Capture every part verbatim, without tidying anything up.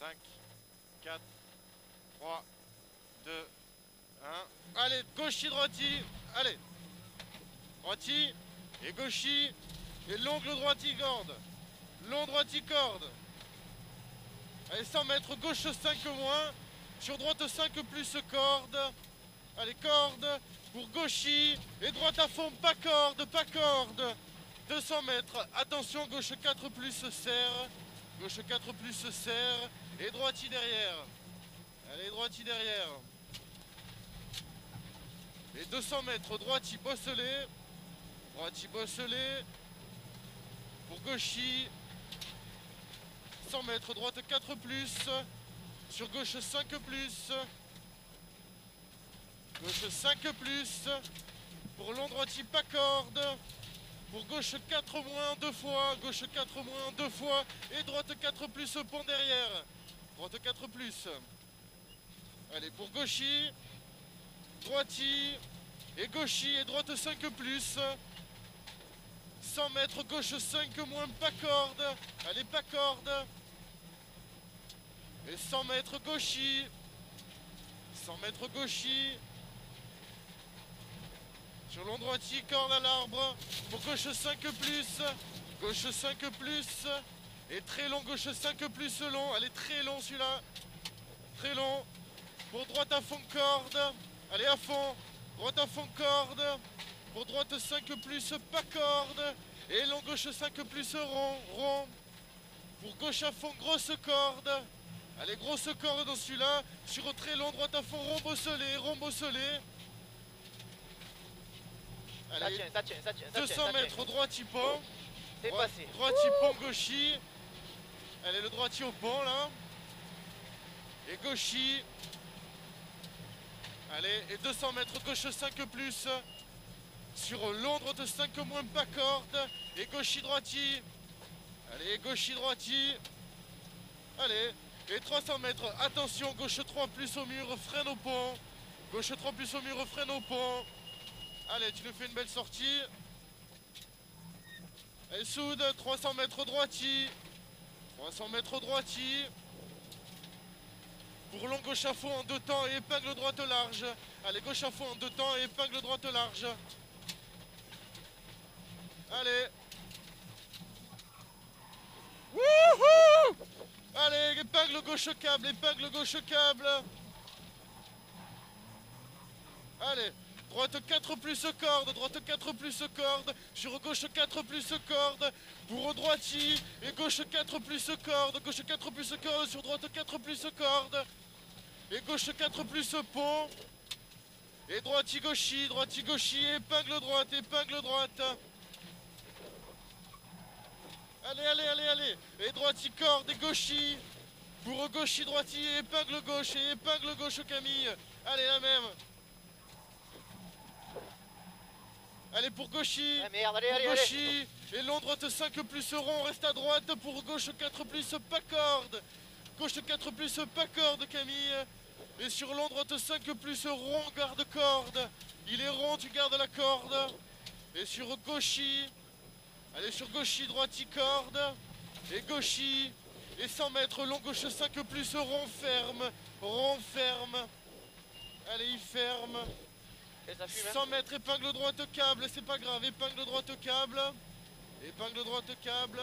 cinq, quatre, trois, deux, un. Allez, gauchi, droiti. Allez. Droiti et gauchi. Et l'ongle droiti corde. Long droiti corde. Allez, cent mètres, gauche cinq moins. Sur droite cinq plus corde. Allez, corde. Pour gauchi. Et droite à fond, pas corde, pas corde. deux cents mètres. Attention, gauche quatre plus serre. Gauche quatre plus serre. Et droiti derrière. Allez, droiti derrière. Et deux cents mètres, droiti bosselé. Droiti bosselé. Pour gauchi. cent mètres, droite quatre plus. Sur gauche cinq plus. Gauche cinq plus. Pour long droiti pas corde. Pour gauche quatre moins deux fois. Gauche quatre moins deux fois. Et droite quatre plus pont derrière. Droite quatre plus. Allez, pour gauchi. Droiti. Et gauchi et droite cinq plus. cent mètres, gauche cinq moins, pas corde. Allez, pas corde. Et cent mètres, gauchi. cent mètres, gauchi. Sur long droiti, corde à l'arbre. Pour gauche cinq plus. Gauche cinq plus. Et très long, gauche cinq plus long. Allez, très long celui-là. Très long. Pour droite à fond, corde. Allez, à fond. Droite à fond, corde. Pour droite cinq plus, pas corde. Et long gauche cinq plus, rond, rond. Pour gauche à fond, grosse corde. Allez, grosse corde dans celui-là. Sur très long, droite à fond, rond bosselé, rond bosselé. Allez, Ça tient, ça tient, ça tient, ça deux tient, cents ça mètres, tient. droiti pont. C'est Droit, passé. droiti pont, gauchi. Allez, le droiti au pont, là. Et gauchi. Allez, et deux cents mètres, gauche cinq plus. Sur long, droite cinq moins, pas corde. Et gauchi, droiti. Allez, gauchi, droiti. Allez, et trois cents mètres. Attention, gauche trois plus au mur, freine au pont. Gauche trois plus au mur, freine au pont. Allez, tu nous fais une belle sortie. Allez, soude, trois cents mètres droiti. trois cents mètres droiti. Pour long gauche à fond en deux temps et épingle droite large. Allez, gauche à fond en deux temps et épingle droite large. Allez. Wouhou! Allez, épingle gauche câble, épingle gauche câble. Allez, droite quatre plus corde, droite quatre plus corde. Sur gauche quatre plus corde. Pour droiti et gauche quatre plus corde. Gauche quatre plus corde, sur droite quatre plus corde. Et gauche quatre plus pont. Et droiti gauchi, droiti gauchi, épingle droite, épingle droite. Allez, allez, allez, allez. Et droiti corde et gauchi. Pour gauchi, droiti, et épingle gauche et épingle gauche Camille. Allez, la même. Allez, pour gauchi. Ah merde, allez, pour allez, gauchi. allez. Et long droite cinq plus rond, reste à droite. Pour gauche quatre plus, pas corde. Gauche quatre plus, pas corde Camille. Et sur long droite cinq plus rond, garde corde. Il est rond, tu gardes la corde. Et sur gauchi. Allez, sur gauchi, droiti corde. Et gauchi. Et cent mètres, long gauche cinq plus, rond ferme. Rond ferme. Allez, il ferme. Et ça fume, hein. cent mètres, épingle droite câble, c'est pas grave. Épingle droite câble. Épingle droite câble.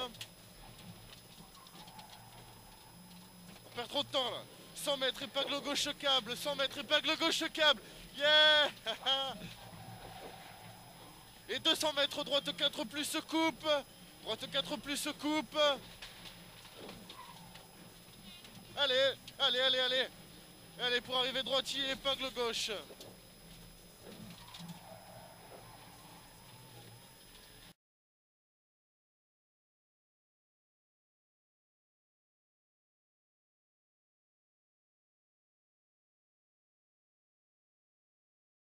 On perd trop de temps là. cent mètres, épingle gauche câble. cent mètres, épingle gauche câble. Yeah! Et deux cents mètres, droite quatre plus coupe. Droite quatre plus coupe. Allez, allez, allez, allez. Allez, pour arriver droitier, épingle gauche.